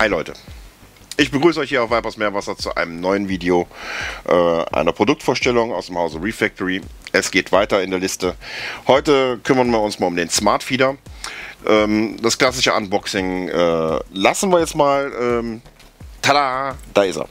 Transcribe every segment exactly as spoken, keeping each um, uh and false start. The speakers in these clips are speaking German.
Hi Leute, ich begrüße euch hier auf Vipers Meerwasser zu einem neuen Video äh, einer Produktvorstellung aus dem Hause Refactory. Es geht weiter in der Liste. Heute kümmern wir uns mal um den Smart Feeder. Ähm, das klassische Unboxing äh, lassen wir jetzt mal. Ähm, tada, da ist er.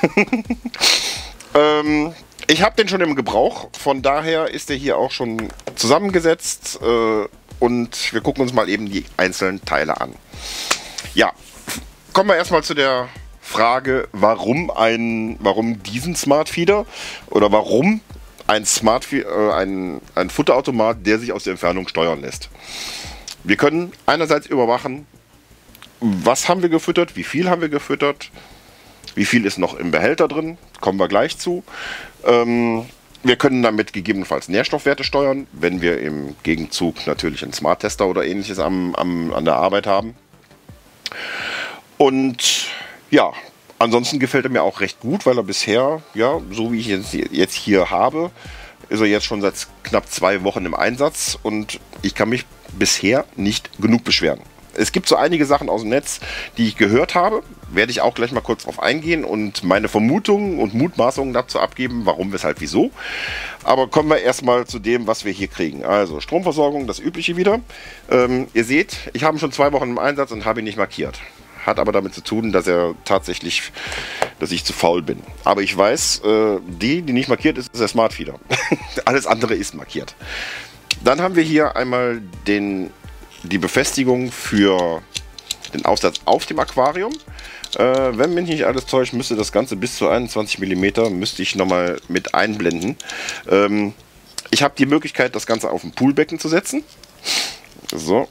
ähm, ich habe den schon im Gebrauch, von daher ist er hier auch schon zusammengesetzt äh, und wir gucken uns mal eben die einzelnen Teile an. Ja, kommen wir erstmal zu der Frage, warum, ein, warum diesen Smart Feeder oder warum ein, Smart Feeder, äh, ein, ein Futterautomat, der sich aus der Entfernung steuern lässt. Wir können einerseits überwachen, was haben wir gefüttert, wie viel haben wir gefüttert, wie viel ist noch im Behälter drin, kommen wir gleich zu. Ähm, wir können damit gegebenenfalls Nährstoffwerte steuern, wenn wir im Gegenzug natürlich einen Smart Tester oder ähnliches am, am, an der Arbeit haben. Und ja, ansonsten gefällt er mir auch recht gut, weil er bisher, ja, so wie ich ihn jetzt hier habe, ist er jetzt schon seit knapp zwei Wochen im Einsatz und ich kann mich bisher nicht genug beschweren. Es gibt so einige Sachen aus dem Netz, die ich gehört habe, werde ich auch gleich mal kurz drauf eingehen und meine Vermutungen und Mutmaßungen dazu abgeben, warum, weshalb, wieso. Aber kommen wir erstmal zu dem, was wir hier kriegen. Also Stromversorgung, das Übliche wieder. Ähm, ihr seht, ich habe ihn schon zwei Wochen im Einsatz und habe ihn nicht markiert. Hat aber damit zu tun, dass er tatsächlich, dass ich zu faul bin. Aber ich weiß, äh, die, die nicht markiert ist, ist der Smart Feeder. Alles andere ist markiert. Dann haben wir hier einmal den, die Befestigung für den Aufsatz auf dem Aquarium. Äh, wenn mich nicht alles täuscht, müsste das Ganze bis zu einundzwanzig Millimeter müsste ich nochmal mit einblenden. Ähm, ich habe die Möglichkeit, das Ganze auf ein Poolbecken zu setzen. So.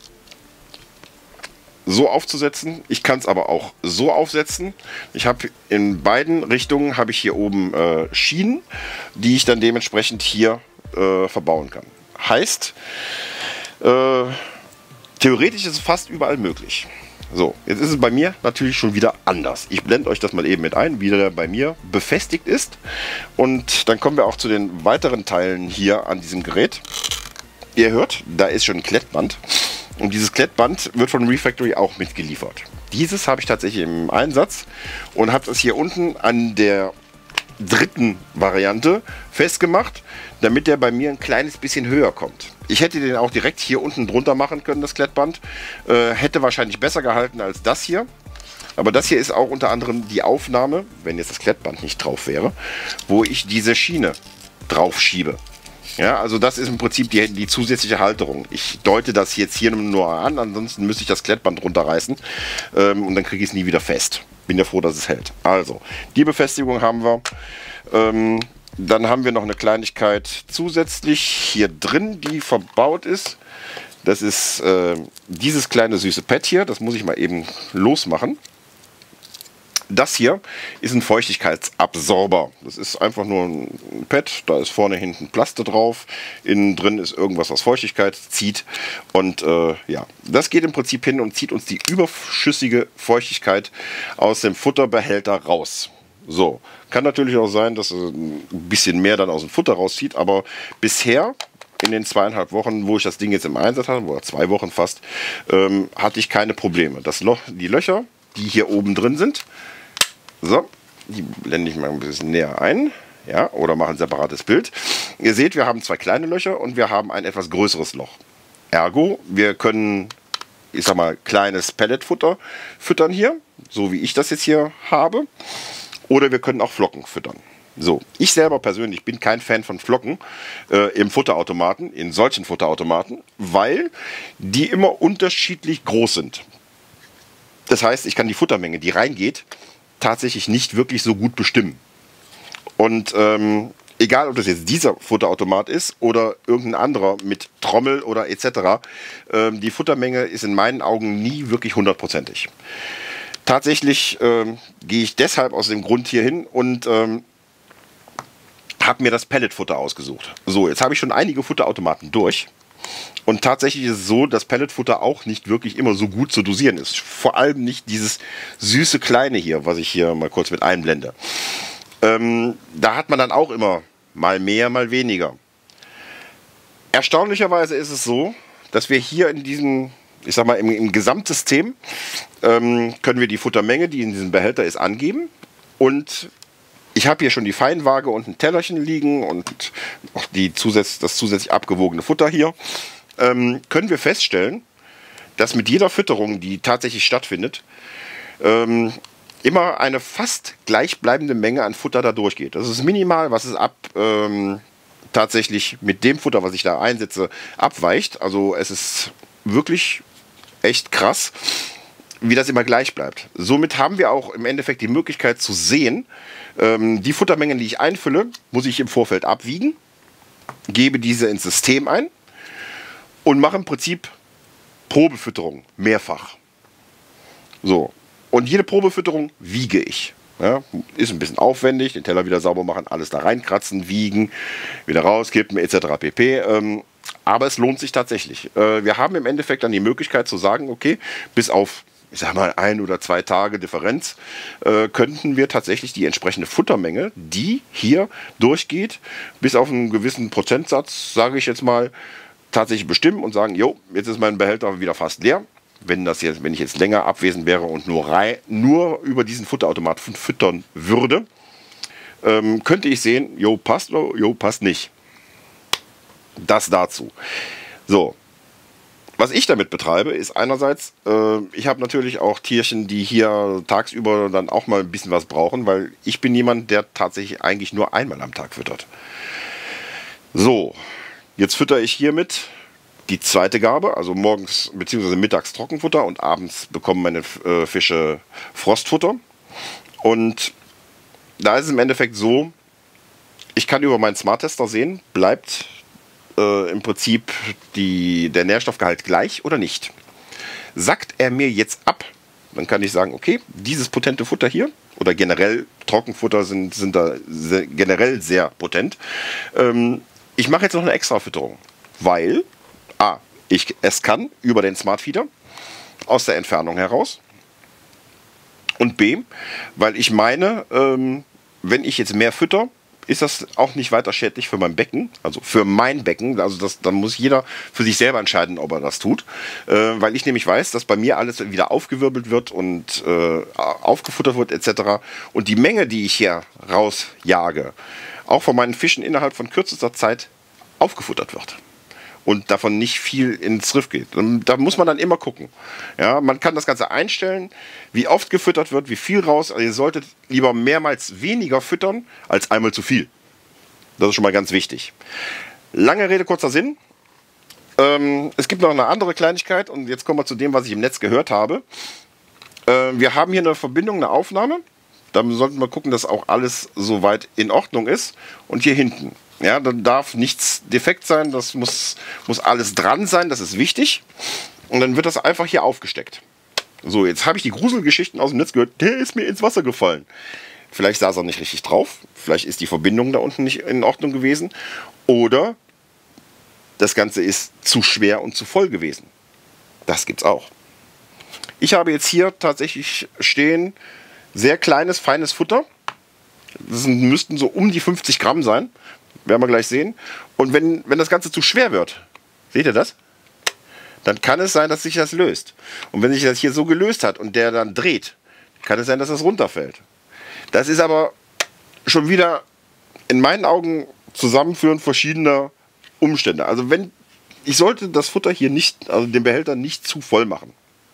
So aufzusetzen. Ich kann es aber auch so aufsetzen. Ich habe in beiden Richtungen habe ich hier oben äh, Schienen, die ich dann dementsprechend hier äh, verbauen kann. Heißt, äh, theoretisch ist es fast überall möglich. So, jetzt ist es bei mir natürlich schon wieder anders. Ich blende euch das mal eben mit ein, wie der bei mir befestigt ist. Und dann kommen wir auch zu den weiteren Teilen hier an diesem Gerät. Ihr hört, da ist schon ein Klettband. Und dieses Klettband wird von Refactory auch mitgeliefert. Dieses habe ich tatsächlich im Einsatz und habe das hier unten an der dritten Variante festgemacht, damit der bei mir ein kleines bisschen höher kommt. Ich hätte den auch direkt hier unten drunter machen können, das Klettband. Äh, hätte wahrscheinlich besser gehalten als das hier. Aber das hier ist auch unter anderem die Aufnahme, wenn jetzt das Klettband nicht drauf wäre, wo ich diese Schiene drauf schiebe. Ja, also das ist im Prinzip die, die zusätzliche Halterung. Ich deute das jetzt hier nur an, ansonsten müsste ich das Klettband runterreißen ähm, und dann kriege ich es nie wieder fest. Bin ja froh, dass es hält. Also, die Befestigung haben wir. Ähm, dann haben wir noch eine Kleinigkeit zusätzlich hier drin, die verbaut ist. Das ist äh, dieses kleine süße Pad hier. Das muss ich mal eben losmachen. Das hier ist ein Feuchtigkeitsabsorber. Das ist einfach nur ein Pad, da ist vorne hinten Plaste drauf, innen drin ist irgendwas, was Feuchtigkeit zieht und äh, ja, das geht im Prinzip hin und zieht uns die überschüssige Feuchtigkeit aus dem Futterbehälter raus. So, kann natürlich auch sein, dass es ein bisschen mehr dann aus dem Futter rauszieht, aber bisher in den zweieinhalb Wochen, wo ich das Ding jetzt im Einsatz hatte, oder zwei Wochen fast, ähm, hatte ich keine Probleme. Das Loch, die Löcher, die hier oben drin sind, so, die blende ich mal ein bisschen näher ein, ja, oder mache ein separates Bild. Ihr seht, wir haben zwei kleine Löcher und wir haben ein etwas größeres Loch. Ergo, wir können, ich sag mal, kleines Pelletfutter füttern hier, so wie ich das jetzt hier habe. Oder wir können auch Flocken füttern. So, ich selber persönlich bin kein Fan von Flocken äh, im Futterautomaten, in solchen Futterautomaten, weil die immer unterschiedlich groß sind. Das heißt, ich kann die Futtermenge, die reingeht, tatsächlich nicht wirklich so gut bestimmen. Und ähm, egal, ob das jetzt dieser Futterautomat ist oder irgendein anderer mit Trommel oder et cetera, ähm, die Futtermenge ist in meinen Augen nie wirklich hundertprozentig. Tatsächlich ähm, gehe ich deshalb aus dem Grund hier hin und ähm, habe mir das Pelletfutter ausgesucht. So, jetzt habe ich schon einige Futterautomaten durch. Und tatsächlich ist es so, dass Pelletfutter auch nicht wirklich immer so gut zu dosieren ist. Vor allem nicht dieses süße Kleine hier, was ich hier mal kurz mit einblende. Ähm, da hat man dann auch immer mal mehr, mal weniger. Erstaunlicherweise ist es so, dass wir hier in diesem ich sag mal, im, im Gesamtsystem ähm, können wir die Futtermenge, die in diesem Behälter ist, angeben. Und ich habe hier schon die Feinwaage und ein Tellerchen liegen und auch die zusätzlich, das zusätzlich abgewogene Futter hier. Ähm, können wir feststellen, dass mit jeder Fütterung, die tatsächlich stattfindet, ähm, immer eine fast gleichbleibende Menge an Futter da durchgeht. Das ist minimal, was es ab ähm, tatsächlich mit dem Futter, was ich da einsetze, abweicht. Also es ist wirklich echt krass, wie das immer gleich bleibt. Somit haben wir auch im Endeffekt die Möglichkeit zu sehen, ähm, die Futtermengen, die ich einfülle, muss ich im Vorfeld abwiegen, gebe diese ins System ein und mache im Prinzip Probefütterung mehrfach. So, und jede Probefütterung wiege ich. Ja, ist ein bisschen aufwendig, den Teller wieder sauber machen, alles da reinkratzen, wiegen, wieder rauskippen et cetera pp. Ähm, aber es lohnt sich tatsächlich. Äh, wir haben im Endeffekt dann die Möglichkeit zu sagen, okay, bis auf, ich sag mal, ein oder zwei Tage Differenz, äh, könnten wir tatsächlich die entsprechende Futtermenge, die hier durchgeht, bis auf einen gewissen Prozentsatz, sage ich jetzt mal, tatsächlich bestimmen und sagen, jo, jetzt ist mein Behälter wieder fast leer. Wenn, das jetzt, wenn ich jetzt länger abwesend wäre und nur, rein, nur über diesen Futterautomat füttern würde, ähm, könnte ich sehen, jo, passt oder jo, passt nicht. Das dazu. So, was ich damit betreibe, ist einerseits, äh, ich habe natürlich auch Tierchen, die hier tagsüber dann auch mal ein bisschen was brauchen, weil ich bin jemand, der tatsächlich eigentlich nur einmal am Tag füttert. So, jetzt fütter ich hiermit die zweite Gabe, also morgens bzw. mittags Trockenfutter und abends bekommen meine äh, Fische Frostfutter. Und da ist es im Endeffekt so, ich kann über meinen Smart-Tester sehen, bleibt äh, im Prinzip die, der Nährstoffgehalt gleich oder nicht. Sackt er mir jetzt ab, dann kann ich sagen, okay, dieses potente Futter hier, oder generell Trockenfutter sind, sind da sehr, generell sehr potent. Ähm, ich mache jetzt noch eine extra Fütterung, weil A, ich es kann über den Smart Feeder aus der Entfernung heraus. Und B, weil ich meine, ähm, wenn ich jetzt mehr fütter, ist das auch nicht weiter schädlich für mein Becken, also für mein Becken. Also das, dann muss jeder für sich selber entscheiden, ob er das tut. Äh, weil ich nämlich weiß, dass bei mir alles wieder aufgewirbelt wird und äh, aufgefuttert wird et cetera. Und die Menge, die ich hier rausjage, auch von meinen Fischen innerhalb von kürzester Zeit aufgefuttert wird. Und davon nicht viel ins Riff geht. Da muss man dann immer gucken. Ja, man kann das Ganze einstellen, wie oft gefüttert wird, wie viel raus. Also ihr solltet lieber mehrmals weniger füttern, als einmal zu viel. Das ist schon mal ganz wichtig. Lange Rede, kurzer Sinn. Ähm, es gibt noch eine andere Kleinigkeit und jetzt kommen wir zu dem, was ich im Netz gehört habe. Äh, wir haben hier eine Verbindung, eine Aufnahme. Da sollten wir gucken, dass auch alles soweit in Ordnung ist. Und hier hinten. Ja, dann darf nichts defekt sein, das muss, muss alles dran sein, das ist wichtig. Und dann wird das einfach hier aufgesteckt. So, jetzt habe ich die Gruselgeschichten aus dem Netz gehört, der ist mir ins Wasser gefallen. Vielleicht saß er nicht richtig drauf, vielleicht ist die Verbindung da unten nicht in Ordnung gewesen. Oder das Ganze ist zu schwer und zu voll gewesen. Das gibt's auch. Ich habe jetzt hier tatsächlich stehen, sehr kleines, feines Futter. Das müssten so um die fünfzig Gramm sein. Werden wir gleich sehen. Und wenn, wenn das Ganze zu schwer wird, seht ihr das? Dann kann es sein, dass sich das löst. Und wenn sich das hier so gelöst hat und der dann dreht, kann es sein, dass das runterfällt. Das ist aber schon wieder in meinen Augen Zusammenführen verschiedener Umstände. Also wenn, ich sollte das Futter hier nicht, also den Behälter nicht zu voll machen.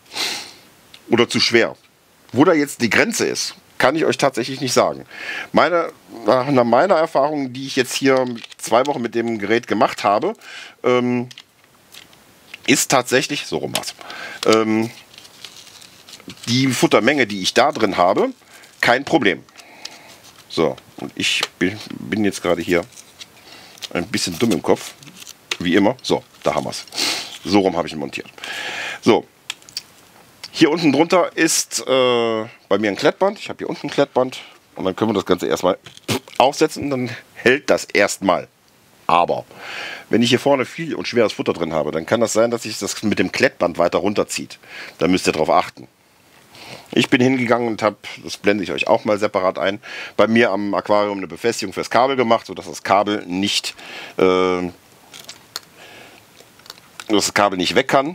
Oder zu schwer. Wo da jetzt die Grenze ist, kann ich euch tatsächlich nicht sagen. Meine, nach meiner Erfahrung, die ich jetzt hier zwei Wochen mit dem Gerät gemacht habe, ähm, ist tatsächlich, so rum was, ähm, die Futtermenge, die ich da drin habe, kein Problem. So, und ich bin, bin jetzt gerade hier ein bisschen dumm im Kopf, wie immer. So, da haben wir es. So rum habe ich ihn montiert. So. Hier unten drunter ist äh, bei mir ein Klettband. Ich habe hier unten ein Klettband. Und dann können wir das Ganze erstmal aufsetzen. Und dann hält das erstmal. Aber wenn ich hier vorne viel und schweres Futter drin habe, dann kann das sein, dass sich das mit dem Klettband weiter runterzieht. Da müsst ihr darauf achten. Ich bin hingegangen und habe, das blende ich euch auch mal separat ein, bei mir am Aquarium eine Befestigung fürs Kabel gemacht, sodass das Kabel nicht, äh, das Kabel nicht weg kann.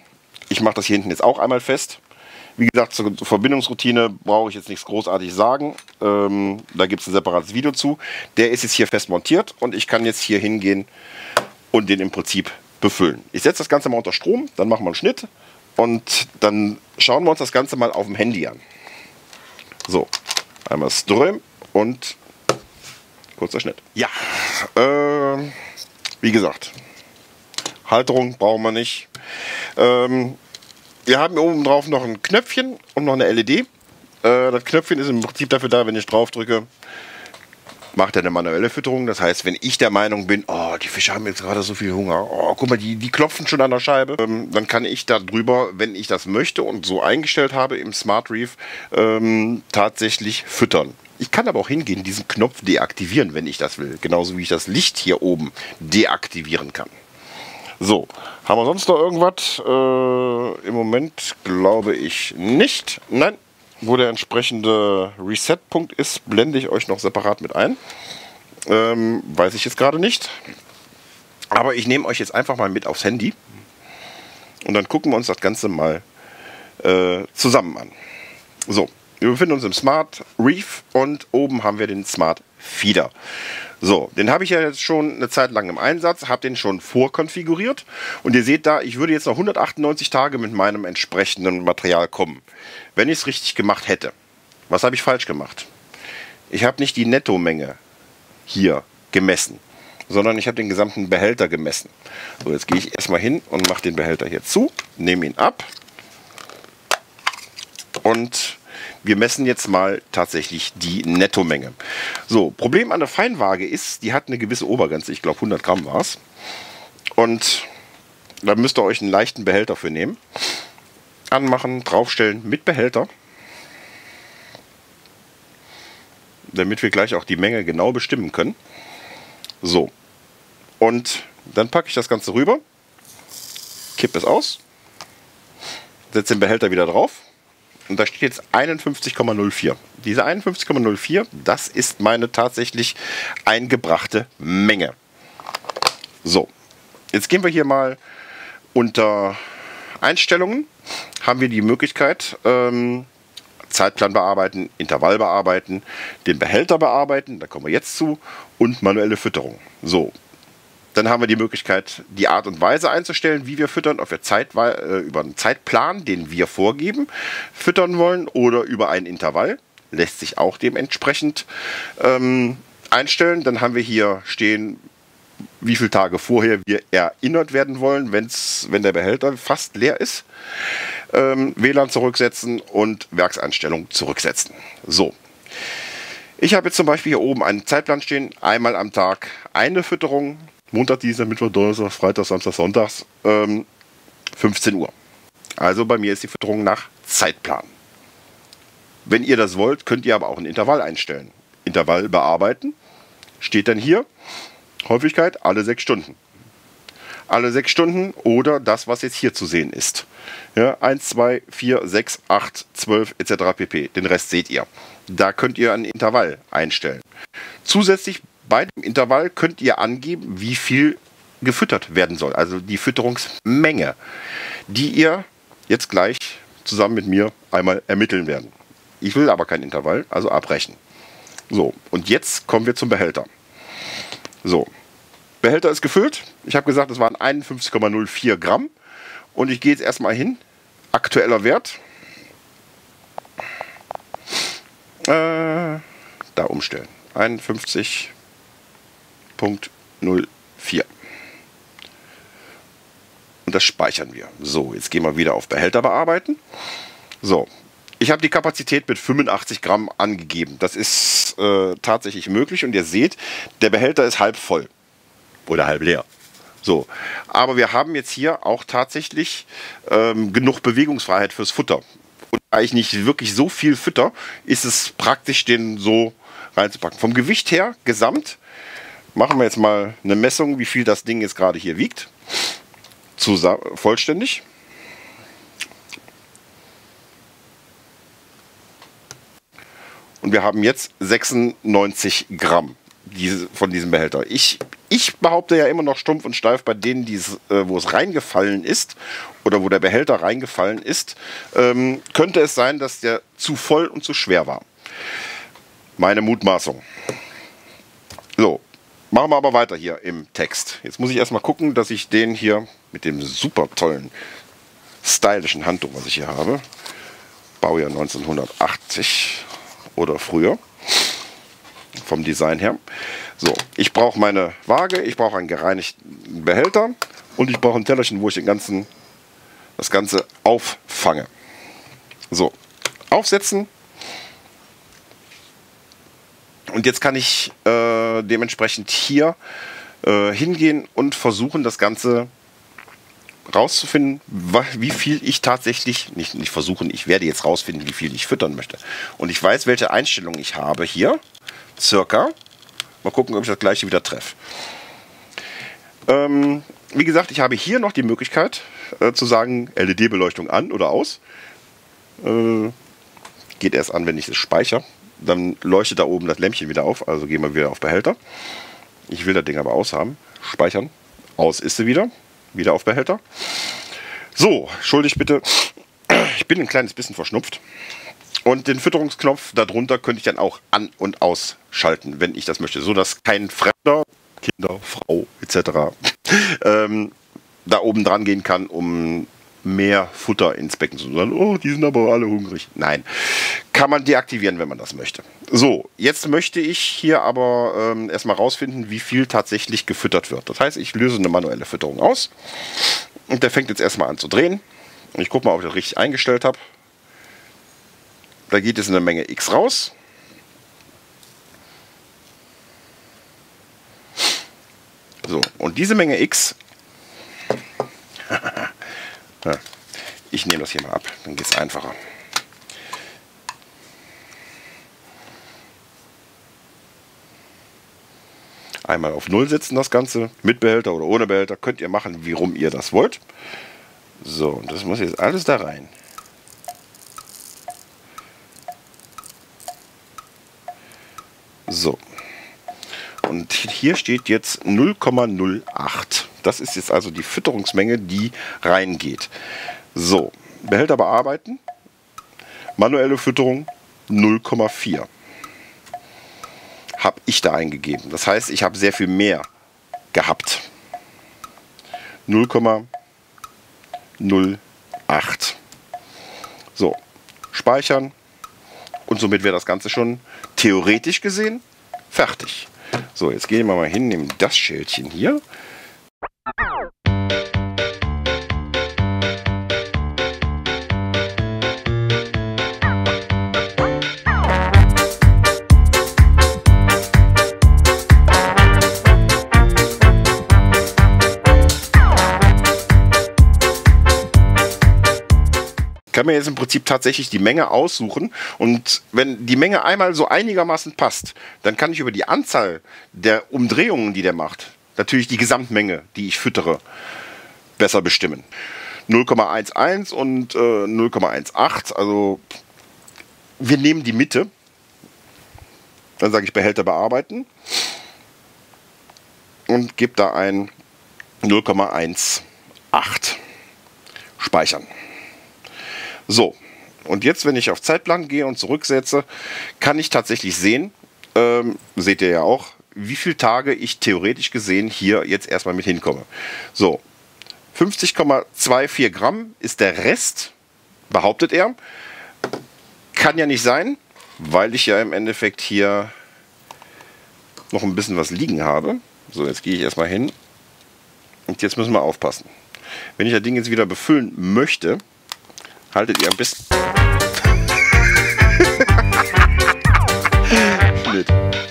Ich mache das hier hinten jetzt auch einmal fest. Wie gesagt, zur Verbindungsroutine brauche ich jetzt nichts großartig sagen. Ähm, da gibt es ein separates Video zu. Der ist jetzt hier fest montiert und ich kann jetzt hier hingehen und den im Prinzip befüllen. Ich setze das Ganze mal unter Strom, dann machen wir einen Schnitt und dann schauen wir uns das Ganze mal auf dem Handy an. So, einmal Ström und kurzer Schnitt. Ja, äh, wie gesagt, Halterung brauchen wir nicht. Ähm, wir haben hier oben drauf noch ein Knöpfchen und noch eine L E D. Äh, das Knöpfchen ist im Prinzip dafür da, wenn ich drauf drücke, macht er eine manuelle Fütterung. Das heißt, wenn ich der Meinung bin, oh, die Fische haben jetzt gerade so viel Hunger, oh, guck mal, die, die klopfen schon an der Scheibe, ähm, dann kann ich da drüber, wenn ich das möchte und so eingestellt habe im Smart Reef, ähm, tatsächlich füttern. Ich kann aber auch hingehen, diesen Knopf deaktivieren, wenn ich das will. Genauso wie ich das Licht hier oben deaktivieren kann. So, haben wir sonst noch irgendwas? Äh, Im Moment glaube ich nicht. Nein, wo der entsprechende Reset-Punkt ist, blende ich euch noch separat mit ein. Ähm, weiß ich jetzt gerade nicht. Aber ich nehme euch jetzt einfach mal mit aufs Handy. Und dann gucken wir uns das Ganze mal äh, zusammen an. So, wir befinden uns im Smart Reef und oben haben wir den Smart Feeder. So, den habe ich ja jetzt schon eine Zeit lang im Einsatz, habe den schon vorkonfiguriert und ihr seht da, ich würde jetzt noch hundertachtundneunzig Tage mit meinem entsprechenden Material kommen, wenn ich es richtig gemacht hätte. Was habe ich falsch gemacht? Ich habe nicht die Nettomenge hier gemessen, sondern ich habe den gesamten Behälter gemessen. So, jetzt gehe ich erstmal hin und mache den Behälter hier zu, nehme ihn ab und wir messen jetzt mal tatsächlich die Nettomenge. So, Problem an der Feinwaage ist, die hat eine gewisse Obergrenze, ich glaube hundert Gramm war es. Und da müsst ihr euch einen leichten Behälter für nehmen. Anmachen, draufstellen mit Behälter. Damit wir gleich auch die Menge genau bestimmen können. So, und dann packe ich das Ganze rüber, kippe es aus, setze den Behälter wieder drauf. Und da steht jetzt einundfünfzig Komma null vier. Diese einundfünfzig Komma null vier, das ist meine tatsächlich eingebrachte Menge. So, jetzt gehen wir hier mal unter Einstellungen. Haben wir die Möglichkeit, ähm, Zeitplan bearbeiten, Intervall bearbeiten, den Behälter bearbeiten, da kommen wir jetzt zu, und manuelle Fütterung. So. Dann haben wir die Möglichkeit, die Art und Weise einzustellen, wie wir füttern, ob wir Zeit, äh, über einen Zeitplan, den wir vorgeben, füttern wollen oder über einen Intervall. Lässt sich auch dementsprechend ähm, einstellen. Dann haben wir hier stehen, wie viele Tage vorher wir erinnert werden wollen, wenn's, wenn der Behälter fast leer ist. Ähm, W L A N zurücksetzen und Werkseinstellung zurücksetzen. So. Ich habe jetzt zum Beispiel hier oben einen Zeitplan stehen, einmal am Tag eine Fütterung. Montag, Dienstag, Mittwoch, Donnerstag, Freitag, Samstag, Sonntags, ähm, fünfzehn Uhr. Also bei mir ist die Fütterung nach Zeitplan. Wenn ihr das wollt, könnt ihr aber auch ein Intervall einstellen. Intervall bearbeiten, steht dann hier, Häufigkeit alle sechs Stunden. Alle sechs Stunden oder das, was jetzt hier zu sehen ist. Ja, eins, zwei, vier, sechs, acht, zwölf et cetera pp. Den Rest seht ihr. Da könnt ihr ein Intervall einstellen. Zusätzlich bei dem Intervall könnt ihr angeben, wie viel gefüttert werden soll. Also die Fütterungsmenge, die ihr jetzt gleich zusammen mit mir einmal ermitteln werden. Ich will aber kein Intervall, also abbrechen. So, und jetzt kommen wir zum Behälter. So, Behälter ist gefüllt. Ich habe gesagt, es waren einundfünfzig Komma null vier Gramm. Und ich gehe jetzt erstmal hin. Aktueller Wert. Äh, da umstellen. einundfünfzig Komma null vier. Und das speichern wir. So, jetzt gehen wir wieder auf Behälter bearbeiten. So, ich habe die Kapazität mit fünfundachtzig Gramm angegeben. Das ist äh, tatsächlich möglich und ihr seht, der Behälter ist halb voll oder halb leer. So, aber wir haben jetzt hier auch tatsächlich ähm, genug Bewegungsfreiheit fürs Futter. Und da ich nicht wirklich so viel fütter, ist es praktisch, den so reinzupacken. Vom Gewicht her, gesamt, machen wir jetzt mal eine Messung, wie viel das Ding jetzt gerade hier wiegt. Zusammen, vollständig. Und wir haben jetzt sechsundneunzig Gramm. diese, von diesem Behälter. Ich, ich behaupte ja immer noch stumpf und steif, bei denen, die's, äh, wo es reingefallen ist oder wo der Behälter reingefallen ist, ähm, könnte es sein, dass der zu voll und zu schwer war. Meine Mutmaßung. So, machen wir aber weiter hier im Text. Jetzt muss ich erstmal gucken, dass ich den hier mit dem super tollen, stylischen Handtuch, was ich hier habe, Baujahr neunzehnhundertachtzig oder früher, vom Design her. So, ich brauche meine Waage, ich brauche einen gereinigten Behälter und ich brauche ein Tellerchen, wo ich den ganzen, das Ganze auffange. So, aufsetzen. Und jetzt kann ich äh, dementsprechend hier äh, hingehen und versuchen, das Ganze rauszufinden, wie viel ich tatsächlich, nicht, nicht versuchen, ich werde jetzt rausfinden, wie viel ich füttern möchte. Und ich weiß, welche Einstellung ich habe hier, circa. Mal gucken, ob ich das gleiche wieder treffe. Ähm, wie gesagt, ich habe hier noch die Möglichkeit äh, zu sagen, L E D-Beleuchtung an oder aus. Äh, geht erst an, wenn ich es speichere. Dann leuchtet da oben das Lämpchen wieder auf, also gehen wir wieder auf Behälter. Ich will das Ding aber aus haben. Speichern. Aus ist sie wieder. Wieder auf Behälter. So, entschuldigt bitte. Ich bin ein kleines bisschen verschnupft. Und den Fütterungsknopf darunter könnte ich dann auch an- und ausschalten, wenn ich das möchte. So dass kein Fremder, Kinder, Frau et cetera ähm, da oben dran gehen kann, um mehr Futter ins Becken zu sagen. Oh, die sind aber alle hungrig. Nein, kann man deaktivieren, wenn man das möchte. So, jetzt möchte ich hier aber ähm, erstmal rausfinden, wie viel tatsächlich gefüttert wird. Das heißt, ich löse eine manuelle Fütterung aus und der fängt jetzt erstmal an zu drehen. Und ich gucke mal, ob ich das richtig eingestellt habe. Da geht jetzt eine Menge X raus. So, und diese Menge X ja, ich nehme das hier mal ab, dann geht es einfacher. Einmal auf null setzen das Ganze, mit Behälter oder ohne Behälter, könnt ihr machen, wie rum ihr das wollt. So, und das muss jetzt alles da rein. So, und hier steht jetzt null Komma null acht. Das ist jetzt also die Fütterungsmenge, die reingeht. So, Behälter bearbeiten. Manuelle Fütterung null Komma vier. Habe ich da eingegeben. Das heißt, ich habe sehr viel mehr gehabt. null Komma null acht. So, speichern. Und somit wäre das Ganze schon theoretisch gesehen fertig. So, jetzt gehen wir mal hin, nehmen das Schälchen hier. Kann mir jetzt im Prinzip tatsächlich die Menge aussuchen und wenn die Menge einmal so einigermaßen passt, dann kann ich über die Anzahl der Umdrehungen, die der macht, natürlich die Gesamtmenge, die ich füttere, besser bestimmen. null Komma elf und äh, null Komma achtzehn, also wir nehmen die Mitte, dann sage ich Behälter bearbeiten und gebe da ein null Komma achtzehn, speichern. So, und jetzt, wenn ich auf Zeitplan gehe und zurücksetze, kann ich tatsächlich sehen, ähm, seht ihr ja auch, wie viele Tage ich theoretisch gesehen hier jetzt erstmal mit hinkomme. So, fünfzig Komma vierundzwanzig Gramm ist der Rest, behauptet er. Kann ja nicht sein, weil ich ja im Endeffekt hier noch ein bisschen was liegen habe. So, jetzt gehe ich erstmal hin und jetzt müssen wir aufpassen. Wenn ich das Ding jetzt wieder befüllen möchte, haltet ihr ein bisschen. Schnitt.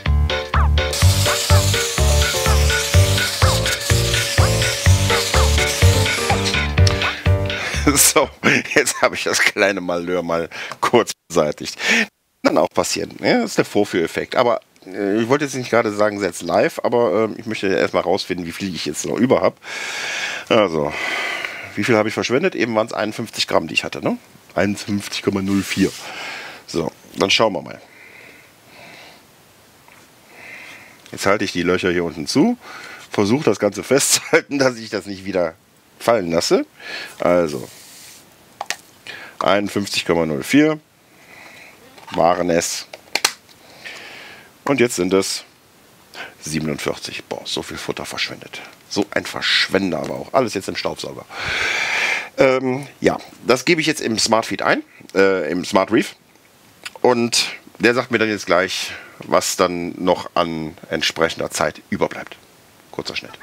So, jetzt habe ich das kleine Malheur mal kurz beseitigt. Kann auch passieren. Ja, das ist der Vorführeffekt. Aber äh, ich wollte jetzt nicht gerade sagen, setz live, aber äh, ich möchte ja erstmal rausfinden, wie viel ich jetzt noch über habe. Also. Wie viel habe ich verschwendet? Eben waren es einundfünfzig Gramm, die ich hatte, ne? einundfünfzig Komma null vier. So, dann schauen wir mal. Jetzt halte ich die Löcher hier unten zu, versuche das Ganze festzuhalten, dass ich das nicht wieder fallen lasse. Also einundfünfzig Komma null vier waren es. Und jetzt sind es siebenundvierzig. Boah, so viel Futter verschwendet. So ein Verschwender aber auch. Alles jetzt im Staubsauger. Ähm, ja, das gebe ich jetzt im Smart Feed ein, äh, im Smart Reef. Und der sagt mir dann jetzt gleich, was dann noch an entsprechender Zeit überbleibt. Kurzer Schnitt.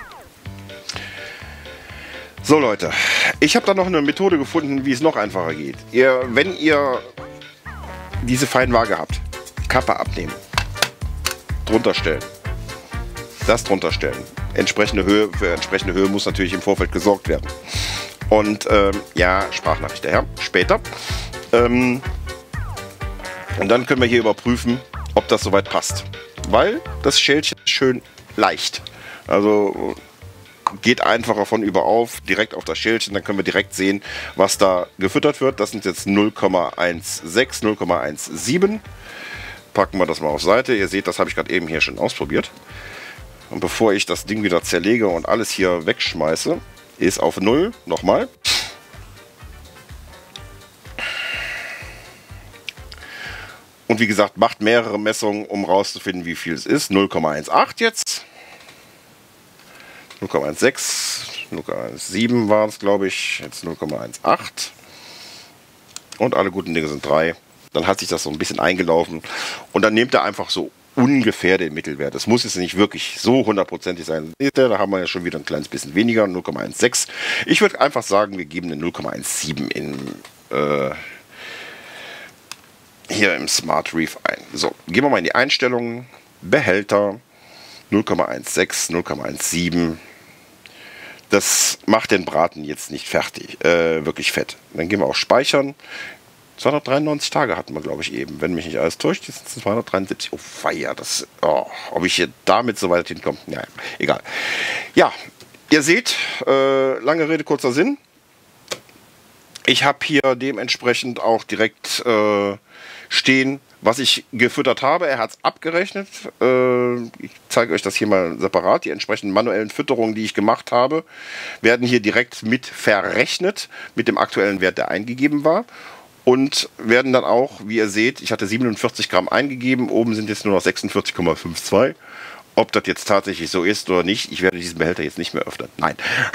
So Leute, ich habe da noch eine Methode gefunden, wie es noch einfacher geht. Ihr, wenn ihr diese Feinwaage habt, Kappe abnehmen, drunter stellen, das drunter stellen. Entsprechende Höhe, für entsprechende Höhe muss natürlich im Vorfeld gesorgt werden. Und ähm, ja, Sprachnachricht daher, später. Ähm, und dann können wir hier überprüfen, ob das soweit passt. Weil das Schälchen ist schön leicht. Also geht einfacher von über auf, direkt auf das Schälchen, dann können wir direkt sehen, was da gefüttert wird. Das sind jetzt null Komma sechzehn, null Komma siebzehn. Packen wir das mal auf Seite. Ihr seht, das habe ich gerade eben hier schon ausprobiert. Und bevor ich das Ding wieder zerlege und alles hier wegschmeiße, ist auf null nochmal. Und wie gesagt, macht mehrere Messungen, um rauszufinden, wie viel es ist. null Komma achtzehn jetzt. null Komma sechzehn, null Komma siebzehn war es, glaube ich. Jetzt null Komma achtzehn. Und alle guten Dinge sind drei. Dann hat sich das so ein bisschen eingelaufen. Und dann nehmt er einfach so ungefähr den Mittelwert. Es muss jetzt nicht wirklich so hundertprozentig sein. Da haben wir ja schon wieder ein kleines bisschen weniger, null Komma sechzehn. Ich würde einfach sagen, wir geben eine null Komma siebzehn in, äh, hier im Smart Reef ein. So, gehen wir mal in die Einstellungen. Behälter, null Komma sechzehn, null Komma siebzehn. Das macht den Braten jetzt nicht fertig, äh, wirklich fett. Dann gehen wir auf Speichern. zweihundertdreiundneunzig Tage hatten wir, glaube ich, eben. Wenn mich nicht alles täuscht, jetzt sind es zweihundertdreiundsiebzig. Oh, feier, das, oh, ob ich hier damit so weit hinkomme, naja, egal. Ja, ihr seht, äh, lange Rede, kurzer Sinn. Ich habe hier dementsprechend auch direkt äh, stehen, was ich gefüttert habe. Er hat es abgerechnet. Äh, ich zeige euch das hier mal separat. Die entsprechenden manuellen Fütterungen, die ich gemacht habe, werden hier direkt mit verrechnet, mit dem aktuellen Wert, der eingegeben war. Und werden dann auch, wie ihr seht, ich hatte siebenundvierzig Gramm eingegeben, oben sind jetzt nur noch sechsundvierzig Komma zweiundfünfzig. Ob das jetzt tatsächlich so ist oder nicht, ich werde diesen Behälter jetzt nicht mehr öffnen. Nein.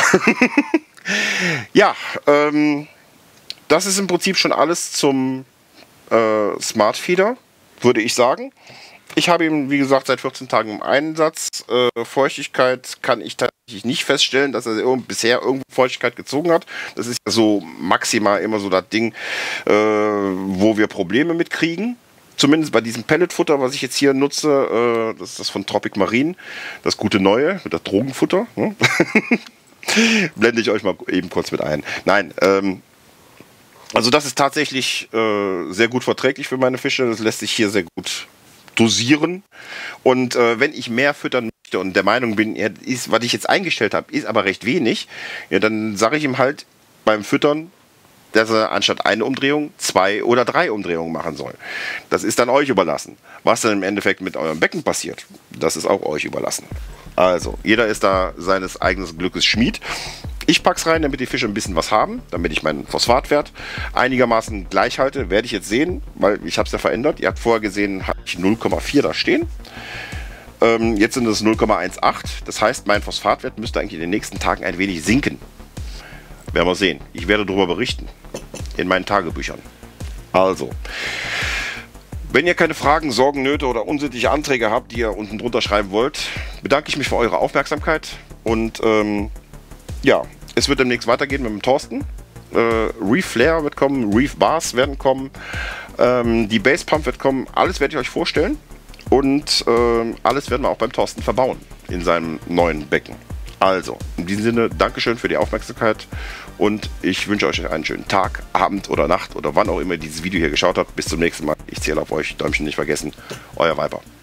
Ja, ähm, das ist im Prinzip schon alles zum äh, Smart Feeder, würde ich sagen. Ich habe ihn, wie gesagt, seit vierzehn Tagen im Einsatz. Äh, Feuchtigkeit kann ich tatsächlich nicht feststellen, dass er irgend, bisher irgendwo Feuchtigkeit gezogen hat. Das ist ja so maximal immer so das Ding, äh, wo wir Probleme mit kriegen. Zumindest bei diesem Pelletfutter, was ich jetzt hier nutze, äh, das ist das von Tropic Marine, das gute Neue, mit das Drogenfutter. Ne? Blende ich euch mal eben kurz mit ein. Nein, ähm, also das ist tatsächlich äh, sehr gut verträglich für meine Fische. Das lässt sich hier sehr gut dosieren. Und äh, wenn ich mehr füttern möchte und der Meinung bin, er ist, was ich jetzt eingestellt habe, ist aber recht wenig, ja, dann sage ich ihm halt beim Füttern, dass er anstatt eine Umdrehung zwei oder drei Umdrehungen machen soll. Das ist dann euch überlassen. Was dann im Endeffekt mit eurem Becken passiert, das ist auch euch überlassen. Also, jeder ist da seines eigenen Glückes Schmied. Ich pack's rein, damit die Fische ein bisschen was haben, damit ich meinen Phosphatwert einigermaßen gleich halte. Werde ich jetzt sehen, weil ich habe es ja verändert. Ihr habt vorher gesehen, habe ich null Komma vier da stehen. Ähm, jetzt sind es null Komma achtzehn. Das heißt, mein Phosphatwert müsste eigentlich in den nächsten Tagen ein wenig sinken. Werden wir sehen. Ich werde darüber berichten in meinen Tagebüchern. Also, wenn ihr keine Fragen, Sorgen, Nöte oder unsittliche Anträge habt, die ihr unten drunter schreiben wollt, bedanke ich mich für eure Aufmerksamkeit. Und ähm, ja, es wird demnächst weitergehen mit dem Thorsten. Äh, Reef Flare wird kommen, Reef Bars werden kommen, ähm, die Base Pump wird kommen. Alles werde ich euch vorstellen. Und ähm, alles werden wir auch beim Thorsten verbauen in seinem neuen Becken. Also, in diesem Sinne, Dankeschön für die Aufmerksamkeit und ich wünsche euch einen schönen Tag, Abend oder Nacht oder wann auch immer ihr dieses Video hier geschaut habt. Bis zum nächsten Mal. Ich zähle auf euch. Däumchen nicht vergessen. Euer Viper.